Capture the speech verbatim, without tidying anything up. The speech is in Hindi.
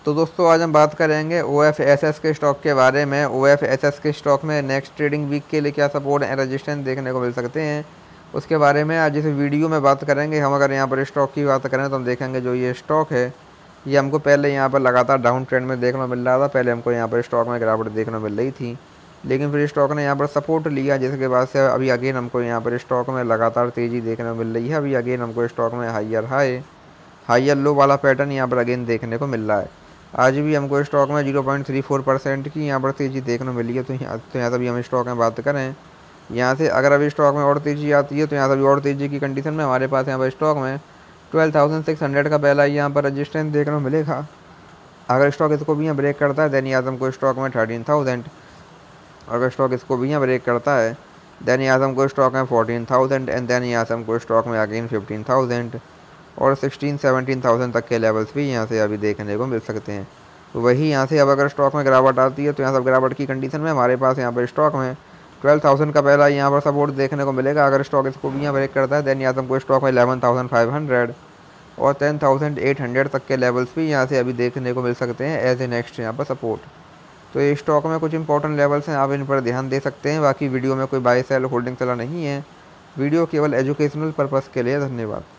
तो दोस्तों आज हम बात करेंगे ओ एफ एस एस के स्टॉक के बारे में। ओ एफ एस एस के स्टॉक में नेक्स्ट ट्रेडिंग वीक के लिए क्या सपोर्ट एंड रेजिस्टेंस देखने को मिल सकते हैं, उसके बारे में आज इस वीडियो में बात करेंगे। हम अगर यहाँ पर स्टॉक की बात करें तो हम देखेंगे जो ये स्टॉक है ये हमको पहले यहाँ पर लगातार डाउन ट्रेंड में देखने को मिल रहा था। पहले हमको यहाँ पर स्टॉक में गिरावट देखने को मिल रही थी, लेकिन फिर स्टॉक ने यहाँ पर सपोर्ट लिया, जिसके बाद से अभी अगेन हमको यहाँ पर स्टॉक में लगातार तेज़ी देखने को मिल रही है। अभी अगेन हमको स्टॉक में हाइयर हाई हाइयर लो वाला पैटर्न यहाँ पर अगेन देखने को मिल रहा है। आज भी हमको स्टॉक में zero point three four percent की यहाँ पर तेज़ी देखने को मिली है। तो यहाँ तो यहाँ से भी हम स्टॉक में बात करें, यहाँ से अगर अभी स्टॉक में और तेज़ी आती है तो यहाँ से भी और तेज़ी की कंडीशन में हमारे पास यहाँ पर स्टॉक में ट्वेल्व थाउजेंड सिक्स हंड्रेड का पहला यहाँ पर रजिस्टेंस देखने को मिलेगा। अगर स्टॉक इसको भी यहाँ ब्रेक करता है देन यहाँ से हमको स्टॉक में थर्टीन थाउजेंड अगर स्टॉक इसको भी यहाँ ब्रेक करता है देन यहाँ से हमको स्टॉक में फोर्टीन थाउजेंड एंड देन यहाँ से हमको स्टॉक में अगेन फिफ्टीन थाउजेंड और सिक्सटीन सेवनटीन थाउजेंड तक के लेवल्स भी यहाँ से अभी देखने को मिल सकते हैं। तो वही यहाँ से अब अगर स्टॉक में गिरावट आती है तो यहाँ से गिरावट की कंडीशन में हमारे पास यहाँ पर स्टॉक में ट्वेल्व थाउजेंड का पहला यहाँ पर सपोर्ट देखने को मिलेगा। अगर स्टॉक इसको भी यहाँ ब्रेक करता है देन यहाँ से हमको स्टॉक में इलेवन थाउजेंड फाइव हंड्रेड और टेन थाउजेंड एट हंड्रेड तक के लेवल्स भी यहाँ से अभी देखने को मिल सकते हैं एज ए नेक्स्ट यहाँ पर सपोर्ट। तो ये स्टॉक में कुछ इंपॉर्टेंट लेवल्स हैं, आप इन पर ध्यान दे सकते हैं। बाकी वीडियो में कोई बाय सेल होल्डिंग सलाह नहीं है, वीडियो केवल एजुकेशनल पर्पज़ के लिए। धन्यवाद।